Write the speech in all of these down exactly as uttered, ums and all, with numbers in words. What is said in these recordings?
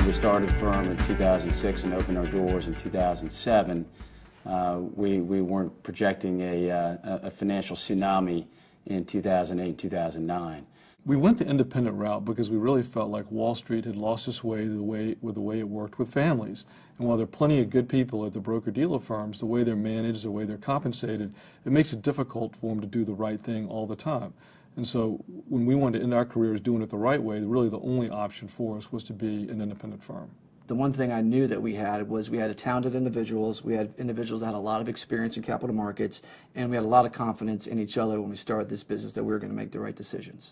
we started the firm in two thousand six and opened our doors in two thousand seven, uh, we, we weren't projecting a, uh, a financial tsunami in two thousand eight, two thousand nine. We went the independent route because we really felt like Wall Street had lost its way the way with the way it worked with families. And while there are plenty of good people at the broker-dealer firms, the way they're managed, the way they're compensated, it makes it difficult for them to do the right thing all the time. And so when we wanted to end our careers doing it the right way, really the only option for us was to be an independent firm. The one thing I knew that we had was we had talented individuals, we had individuals that had a lot of experience in capital markets, and we had a lot of confidence in each other when we started this business that we were going to make the right decisions.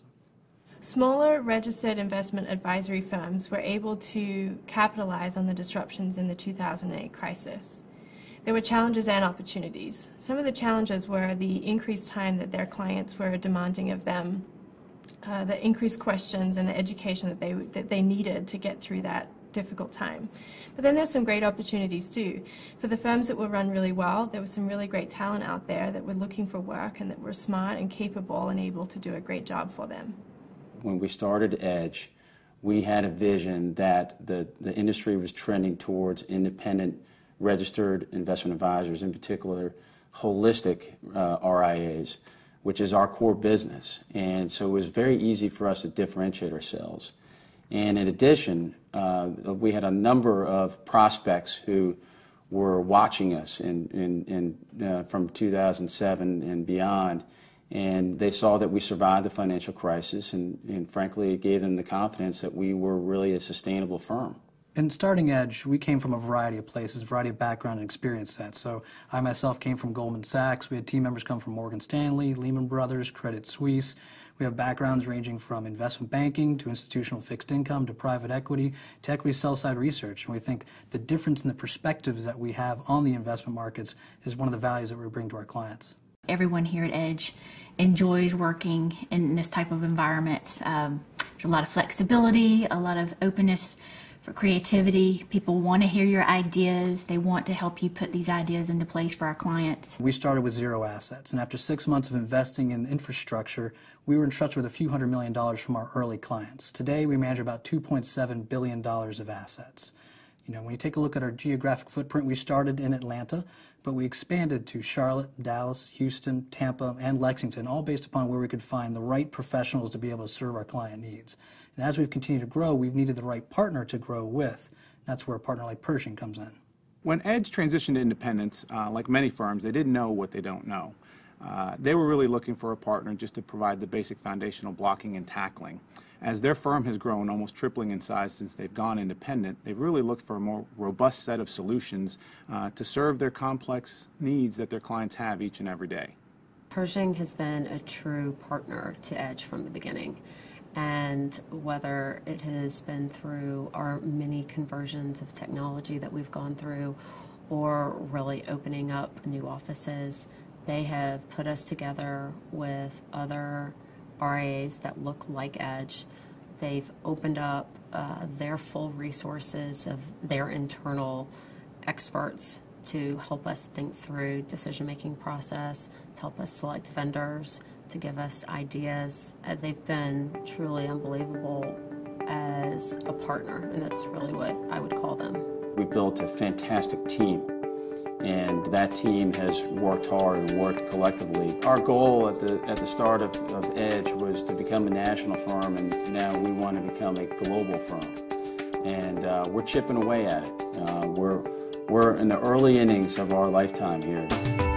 Smaller registered investment advisory firms were able to capitalize on the disruptions in the two thousand eight crisis. There were challenges and opportunities. Some of the challenges were the increased time that their clients were demanding of them, uh, the increased questions and the education that they, that they needed to get through that difficult time. But then there's some great opportunities too. For the firms that were run really well, there was some really great talent out there that were looking for work and that were smart and capable and able to do a great job for them. When we started Edge, we had a vision that the, the industry was trending towards independent registered investment advisors, in particular holistic uh, R I As, which is our core business. And so it was very easy for us to differentiate ourselves. And in addition, uh, we had a number of prospects who were watching us in, in, in, uh, from two thousand seven and beyond. And they saw that we survived the financial crisis, and, and frankly, it gave them the confidence that we were really a sustainable firm. In starting Edge, we came from a variety of places, a variety of background and experience sets. So I myself came from Goldman Sachs. We had team members come from Morgan Stanley, Lehman Brothers, Credit Suisse. We have backgrounds ranging from investment banking to institutional fixed income to private equity to equity sell-side research. And we think the difference in the perspectives that we have on the investment markets is one of the values that we bring to our clients. Everyone here at Edge enjoys working in this type of environment. Um, there's a lot of flexibility, a lot of openness for creativity. People want to hear your ideas. They want to help you put these ideas into place for our clients. We started with zero assets, and after six months of investing in infrastructure, we were entrusted with a few hundred million dollars from our early clients. Today, we manage about two point seven billion dollars of assets. You know, when you take a look at our geographic footprint, we started in Atlanta, but we expanded to Charlotte, Dallas, Houston, Tampa, and Lexington, all based upon where we could find the right professionals to be able to serve our client needs. And as we've continued to grow, we've needed the right partner to grow with. That's where a partner like Pershing comes in. When Edge transitioned to independence, uh, like many firms, they didn't know what they don't know. Uh, they were really looking for a partner just to provide the basic foundational blocking and tackling. As their firm has grown, almost tripling in size since they've gone independent, they've really looked for a more robust set of solutions uh, to serve their complex needs that their clients have each and every day. Pershing has been a true partner to Edge from the beginning. And whether it has been through our many conversions of technology that we've gone through or really opening up new offices, they have put us together with other R I As that look like Edge. They've opened up uh, their full resources of their internal experts to help us think through decision-making process, to help us select vendors, to give us ideas. Uh, they've been truly unbelievable as a partner, and that's really what I would call them. We built a fantastic team, and that team has worked hard and worked collectively. Our goal at the, at the start of, of Edge was to become a national firm, and now we want to become a global firm. And uh, we're chipping away at it. Uh, we're, we're in the early innings of our lifetime here.